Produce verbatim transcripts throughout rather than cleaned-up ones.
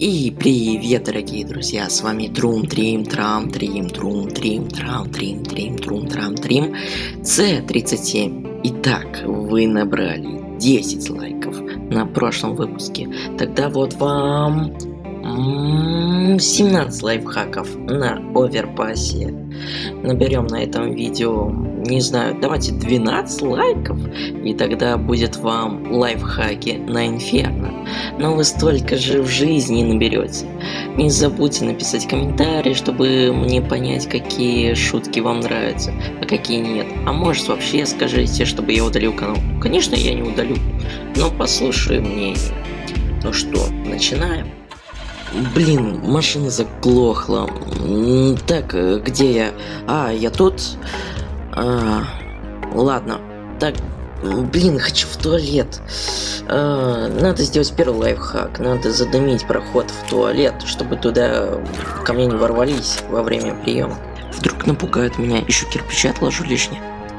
И привет, дорогие друзья, с вами Трум Трим Трам Трим Трум Трим Трам Трим Трим Трум Трам Трим С тридцать семь. Итак, вы набрали десять лайков на прошлом выпуске. Тогда вот вам семнадцать лайфхаков на оверпассе. Наберем на этом видео, не знаю, давайте двенадцать лайков, и тогда будет вам лайфхаки на Инферно. Но вы столько же в жизни наберете. Не забудьте написать комментарий, чтобы мне понять, какие шутки вам нравятся, а какие нет. А может, вообще скажите, чтобы я удалил канал. Конечно, я не удалю, но послушаю мнение. Ну что, начинаем. Блин, машина заглохла. Так, где я? А, я тут? А, ладно. Так, блин, хочу в туалет. А, надо сделать первый лайфхак. Надо задымить проход в туалет, чтобы туда ко мне не ворвались во время приема. Вдруг напугают меня, еще кирпичи отложу лишние.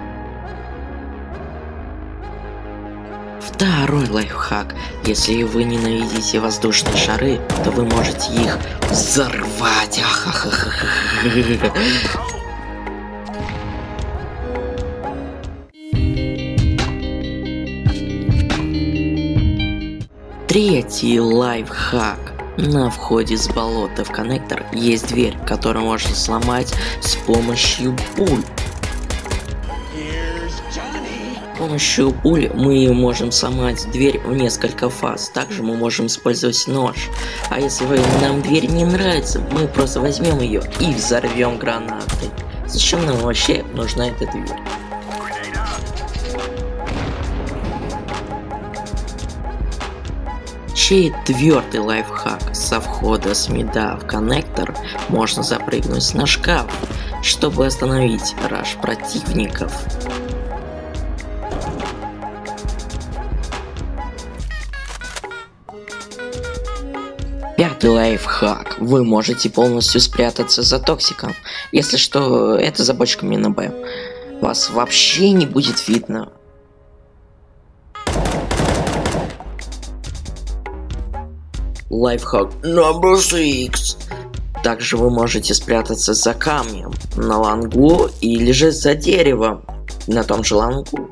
Второй лайфхак. Если вы ненавидите воздушные шары, то вы можете их взорвать. Третий лайфхак. На входе с болота в коннектор есть дверь, которую можно сломать с помощью пуль. С помощью пуль мы можем сломать дверь в несколько фаз. Также мы можем использовать нож. А если нам дверь не нравится, мы просто возьмем ее и взорвем гранатой. Зачем нам вообще нужна эта дверь? Четвертый лайфхак. Со входа с мида в коннектор можно запрыгнуть на шкаф, чтобы остановить раш противников. Пятый лайфхак. Вы можете полностью спрятаться за токсиком. Если что, это за бочками на Б. Вас вообще не будет видно. Лайфхак номер шесть. Также вы можете спрятаться за камнем на лангу или же за деревом на том же лангу.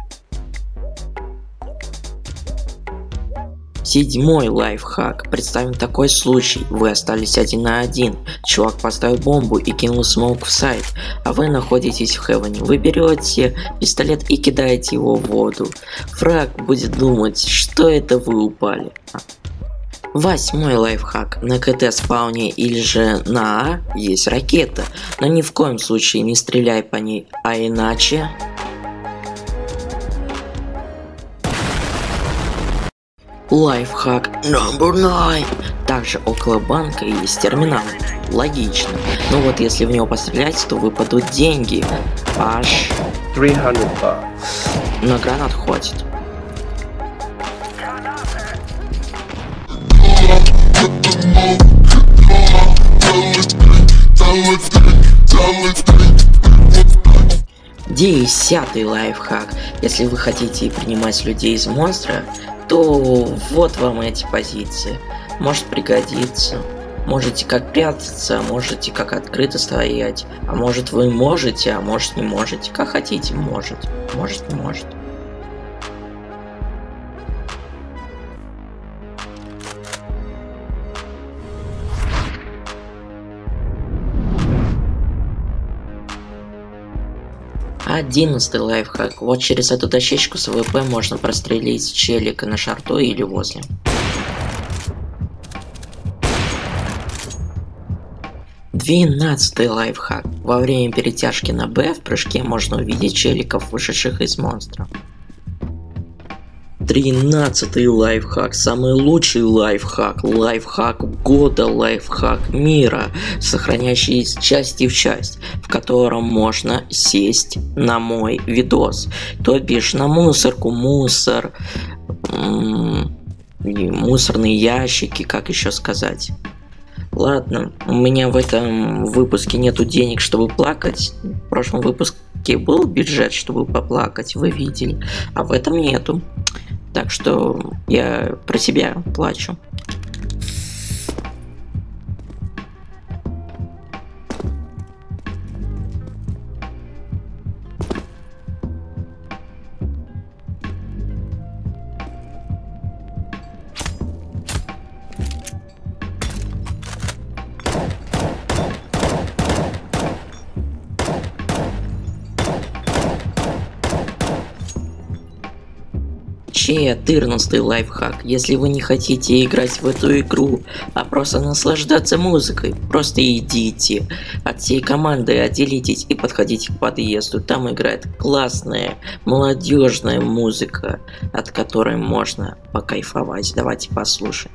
Седьмой лайфхак. Представим такой случай. Вы остались один на один. Чувак поставил бомбу и кинул смоук в сайт, а вы находитесь в хевене. Вы берете пистолет и кидаете его в воду. Фраг будет думать, что это вы упали. Восьмой лайфхак. На КТ спауне или же на А есть ракета, но ни в коем случае не стреляй по ней, а иначе... Лайфхак номер девять. Также около банка есть терминал. Логично. Но вот если в него пострелять, то выпадут деньги. Аж триста баксов. На гранат хватит. Десятый лайфхак. Если вы хотите принимать людей из монстра, то вот вам эти позиции. Может пригодиться. Можете как прятаться, можете как открыто стоять. А может вы можете, а может не можете. Как хотите, можете. Может не может. Одиннадцатый лайфхак. Вот через эту дощечку с АВП можно прострелить челика на шарту или возле. Двенадцатый лайфхак. Во время перетяжки на Б в прыжке можно увидеть челиков, вышедших из монстра. Тринадцатый лайфхак. Самый лучший лайфхак. Лайфхак года, лайфхак мира, сохраняющий из части в часть, в котором можно сесть на мой видос. То бишь на мусорку, мусор, мусорные ящики, как еще сказать. Ладно, у меня в этом выпуске нету денег, чтобы плакать. В прошлом выпуске был бюджет, чтобы поплакать, вы видели, а в этом нету. Так что я про себя плачу. четырнадцатый лайфхак. Если вы не хотите играть в эту игру, а просто наслаждаться музыкой, просто идите от всей команды, отделитесь и подходите к подъезду. Там играет классная молодежная музыка, от которой можно покайфовать. Давайте послушаем.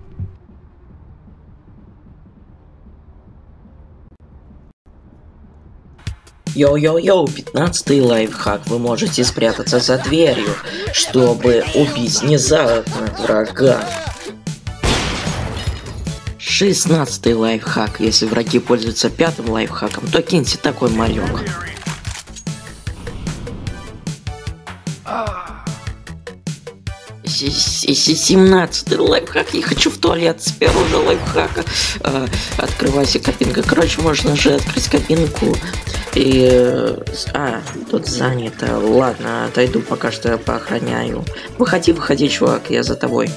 Йоу-йоу-йоу, пятнадцатый лайфхак. Вы можете спрятаться за дверью, чтобы убить внезапно врага. шестнадцатый лайфхак. Если враги пользуются пятым лайфхаком, то киньте такой малек. семнадцатый лайфхак. Я хочу в туалет с первого же лайфхака. А, открывайся кабинка. Короче, можно же открыть кабинку. И... А, тут занято. Ладно, отойду, пока что поохраняю. Выходи, выходи, чувак, я за тобой.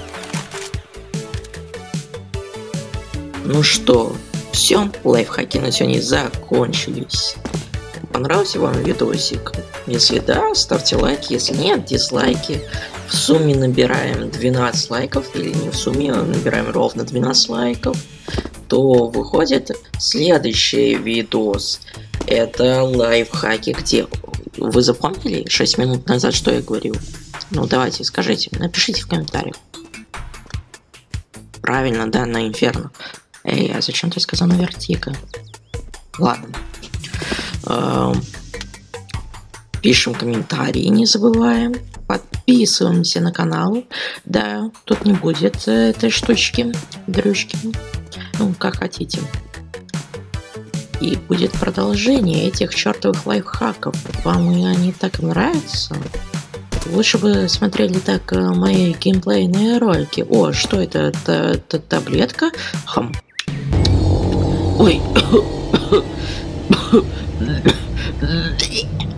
Ну что, все, лайфхаки на сегодня закончились. Понравился вам видосик? Если да, ставьте лайки, если нет, дизлайки. В сумме набираем двенадцать лайков, или не в сумме, а набираем ровно двенадцать лайков, то выходит следующий видос. Это лайфхаки, где... Вы запомнили шесть минут назад, что я говорил? Ну давайте, скажите, напишите в комментариях. Правильно, да, на Инферно. Эй, а зачем ты сказал на Вертика? Ладно. Эм... Пишем комментарии, не забываем. Подписываемся на канал. Да, тут не будет этой штучки, дрючки. Ну, как хотите. И будет продолжение этих чертовых лайфхаков. Вам они так нравятся? Лучше бы смотрели так мои геймплейные ролики. О, что это? Т -т Таблетка? Хм. Ой.